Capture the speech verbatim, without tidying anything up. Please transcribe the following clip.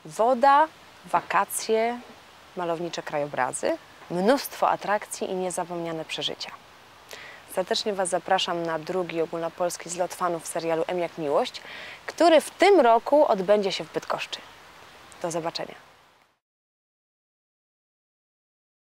Woda, wakacje, malownicze krajobrazy, mnóstwo atrakcji i niezapomniane przeżycia. Serdecznie Was zapraszam na drugi ogólnopolski zlot fanów serialu M jak Miłość, który w tym roku odbędzie się w Bydgoszczy. Do zobaczenia.